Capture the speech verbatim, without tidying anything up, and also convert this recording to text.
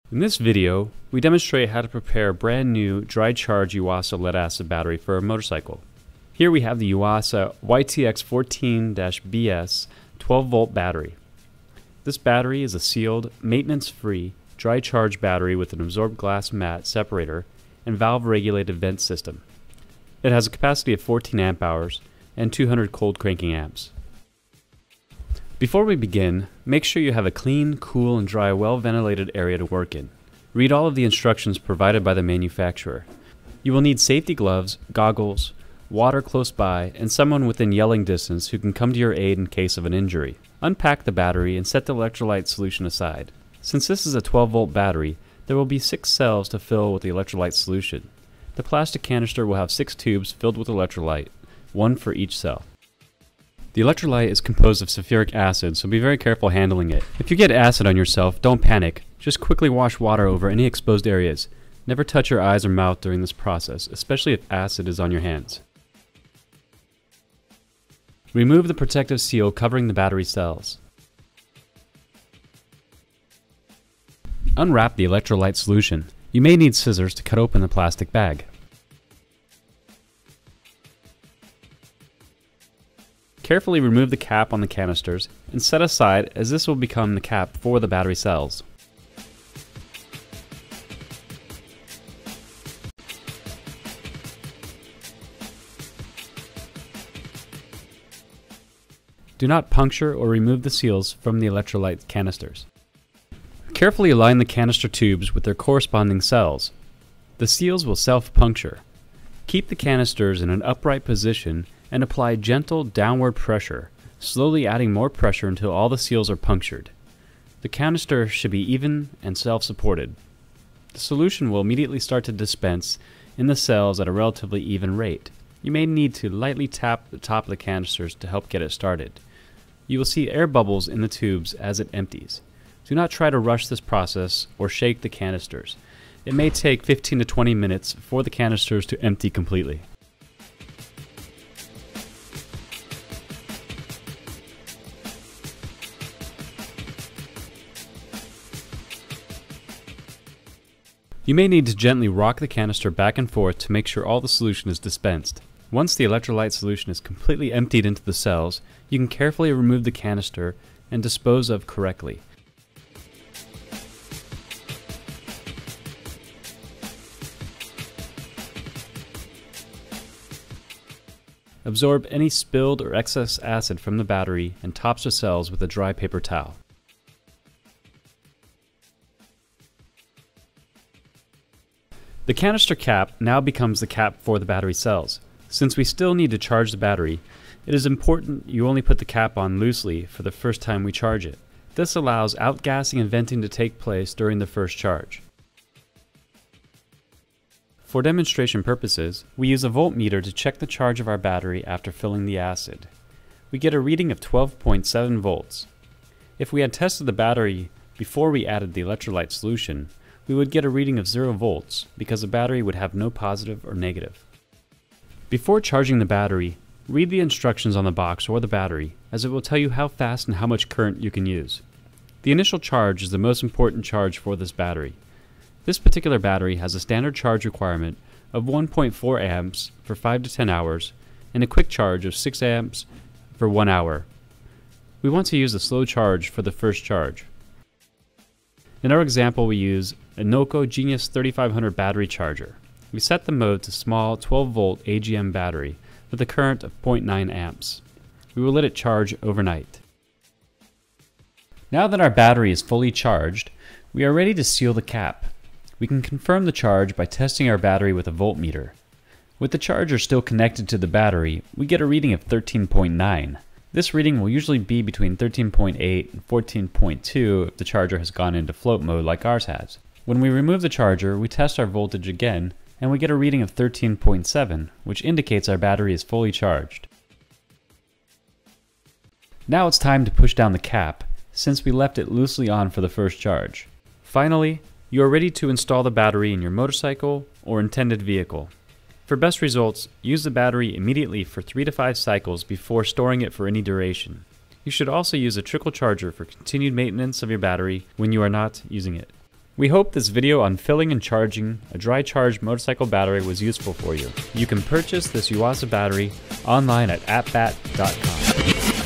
In this video, we demonstrate how to prepare a brand new dry charge Yuasa lead acid battery for a motorcycle. Here we have the Yuasa Y T X fourteen B S twelve volt battery. This battery is a sealed, maintenance-free, dry charge battery with an absorbed glass mat separator and valve-regulated vent system. It has a capacity of fourteen amp hours and two hundred cold cranking amps. Before we begin, make sure you have a clean, cool, and dry, well-ventilated area to work in. Read all of the instructions provided by the manufacturer. You will need safety gloves, goggles, water close by, and someone within yelling distance who can come to your aid in case of an injury. Unpack the battery and set the electrolyte solution aside. Since this is a twelve volt battery, there will be six cells to fill with the electrolyte solution. The plastic canister will have six tubes filled with electrolyte, one for each cell. The electrolyte is composed of sulfuric acid, so be very careful handling it. If you get acid on yourself, don't panic. Just quickly wash water over any exposed areas. Never touch your eyes or mouth during this process, especially if acid is on your hands. Remove the protective seal covering the battery cells. Unwrap the electrolyte solution. You may need scissors to cut open the plastic bag. Carefully remove the cap on the canisters and set aside, as this will become the cap for the battery cells. Do not puncture or remove the seals from the electrolyte canisters. Carefully align the canister tubes with their corresponding cells. The seals will self-puncture. Keep the canisters in an upright position and apply gentle downward pressure, slowly adding more pressure until all the seals are punctured. The canister should be even and self-supported. The solution will immediately start to dispense in the cells at a relatively even rate. You may need to lightly tap the top of the canisters to help get it started. You will see air bubbles in the tubes as it empties. Do not try to rush this process or shake the canisters. It may take fifteen to twenty minutes for the canisters to empty completely. You may need to gently rock the canister back and forth to make sure all the solution is dispensed. Once the electrolyte solution is completely emptied into the cells, you can carefully remove the canister and dispose of correctly. Absorb any spilled or excess acid from the battery and tops the cells with a dry paper towel. The canister cap now becomes the cap for the battery cells. Since we still need to charge the battery, it is important you only put the cap on loosely for the first time we charge it. This allows outgassing and venting to take place during the first charge. For demonstration purposes, we use a voltmeter to check the charge of our battery after filling the acid. We get a reading of twelve point seven volts. If we had tested the battery before we added the electrolyte solution, we would get a reading of zero volts because the battery would have no positive or negative. Before charging the battery, read the instructions on the box or the battery, as it will tell you how fast and how much current you can use. The initial charge is the most important charge for this battery. This particular battery has a standard charge requirement of one point four amps for five to ten hours and a quick charge of six amps for one hour. We want to use a slow charge for the first charge. In our example, we use a Noco Genius thirty-five hundred battery charger. We set the mode to small twelve volt A G M battery with a current of zero point nine amps. We will let it charge overnight. Now that our battery is fully charged, we are ready to seal the cap. We can confirm the charge by testing our battery with a voltmeter. With the charger still connected to the battery, we get a reading of thirteen point nine. This reading will usually be between thirteen point eight and fourteen point two if the charger has gone into float mode like ours has. When we remove the charger, we test our voltage again, and we get a reading of thirteen point seven, which indicates our battery is fully charged. Now it's time to push down the cap, since we left it loosely on for the first charge. Finally, you are ready to install the battery in your motorcycle or intended vehicle. For best results, use the battery immediately for three to five cycles before storing it for any duration. You should also use a trickle charger for continued maintenance of your battery when you are not using it. We hope this video on filling and charging a dry charge motorcycle battery was useful for you. You can purchase this Yuasa battery online at app bat dot com.